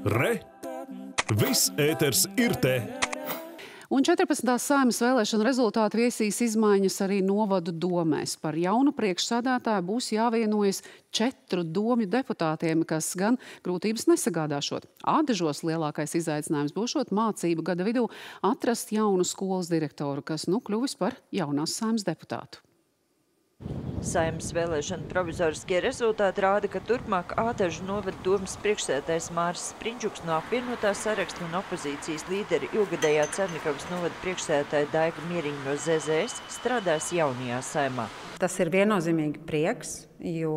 Re! Viss ēters ir te! Un 14. Saeimas vēlēšanu rezultāti viesīs izmaiņas arī novadu domēs. Par jaunu priekšsēdētāju būs jāvienojas 4 domju deputātiem, kas gan grūtības nesagādāšot. Ādažos lielākais izaicinājums būšot mācību gada vidū atrast jaunu skolas direktoru, kas kļuvis par jaunās Saeimas deputātu. Saeimas vēlēšanu provizoriskie rezultāti rāda, ka turpmāk Ādažu novada domes priekšsēdētājs Māris Sprindžuks no apvienotā saraksta un opozīcijas līderi ilgadējā Cernikavas novada priekšsēdētāja Daiga Mieriņa no ZZS strādās jaunajā Saeimā. Tas ir viennozīmīgi prieks, jo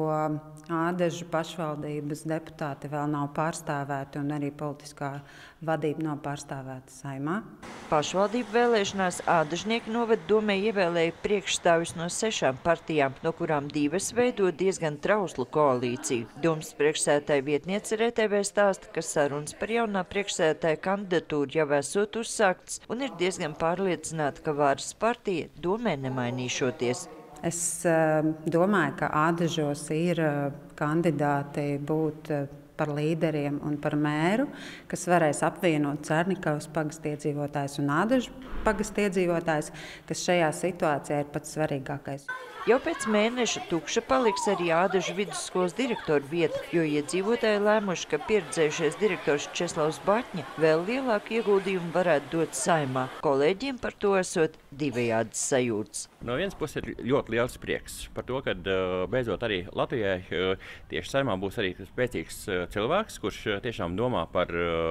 Ādažu pašvaldības deputāti vēl nav pārstāvēti un arī politiskā vadība nav pārstāvēta Saeimā. Pašvaldību vēlēšanās Ādažnieku novada domē ievēlēja priekšstāvis no 6 partijām, no kurām 2 veido diezgan trauslu koalīciju. Domes priekšsēdētāja vietniece RTV stāsta, ka sarunas par jaunā priekšsēdētāja kandidatūru jau esot uzsākts un ir diezgan pārliecināta, ka varas partija domē nemainīšoties. Es domāju, ka Ādažos ir kandidāti būt par līderiem un par mēru, kas varēs apvienot Cernikavas pagasta iedzīvotājus un Ādažu pagasta iedzīvotājus, kas šajā situācijā ir pats svarīgākais. Jau pēc mēneša tukša paliks arī Ādažu vidusskolas direktora vieta, jo iedzīvotāji lēmuši, ka pieredzējušies direktors Česlavs Baķņa vēl lielāku ieguldījumu varētu dot Saeimā. Kolēģiem par to esot divējādas sajūtas. No vienas puses ir ļoti liels prieks par to, ka beidzot arī Latvijai tieši Saeimā būs arī spēcīgs cilvēks, kurš tiešām domā par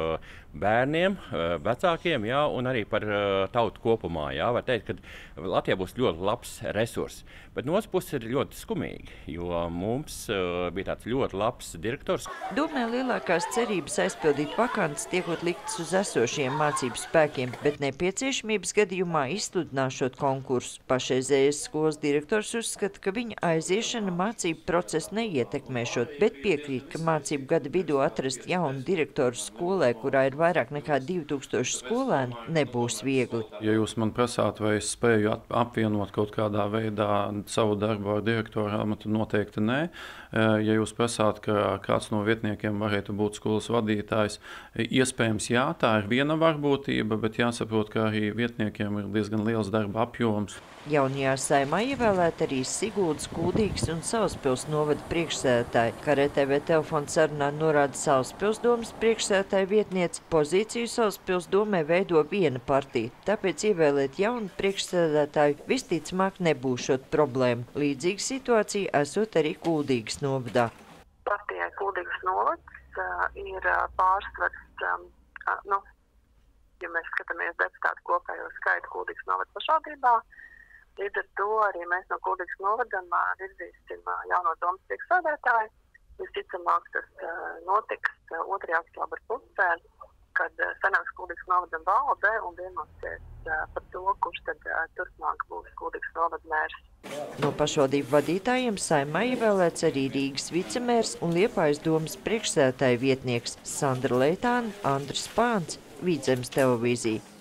bērniem, vecākiem, un arī par tautu kopumā. Var teikt, ka Latvijā būs ļoti labs resurs. Bet no otras puses ir ļoti skumīgi, jo mums bija tāds ļoti labs direktors. Domē lielākās cerības aizpildīt vakances tiekot liktas uz esošiem mācību spēkiem, bet nepieciešamības gadījumā izsludināšot konkursu. Pašreizējais skolas direktors uzskata, ka viņa aiziešana mācību procesu neietekmēšot, bet piekrīt, ka mācību gada vidū atrast jaunu direktoru skolai, kurā ir vairāk nekā 2000 skolēni, nebūs viegli. Ja jūs man prasāt, vai es spēju apvienot kaut kādā veidā savu darbu ar direktoru amatu, noteikti nē. Ja jūs prasāt, ka kāds no vietniekiem varētu būt skolas vadītājs, iespējams jā, tā ir viena varbūtība, bet jāsaprot, ka arī vietniekiem ir diezgan liels darba apjoms. Jaunajā Saeimā ievēlēt arī Siguldas, Kuldīgas un Salaspils novada priekšsēdētāji, kā RTV telefona sarunā norāda Salaspils domes priekšsēdētāja vietniece. Pozīciju Salaspils domē veido viena partija, tāpēc ievēlēt jaunu priekšsēdētāju visticamāk nebūšot problēma. Līdzīga situācija esot arī Kuldīgas novadā. Partijai Kuldīgas novads ir pārsvars, ja mēs skatāmies deputātu kopējo skaitu Kuldīgas novada pašvaldībā. Līdz ar to arī mēs no Kuldīgas novadam virzīsim jauno domes priekšsēdētāju. Visticamāk tas notiks 2. oktobra pusē, kad sanāks Kuldīgas novadam valde un vienosies par to, kurš tad turpmāk būs Kuldīgas novada mērs. No pašvaldību vadītājiem Saeimā ievēlēts arī Rīgas vicemērs un Liepājas domes priekšsēdētāja vietnieks Sandra Leitāne, Andris Pāns, Vidzemes televīzija.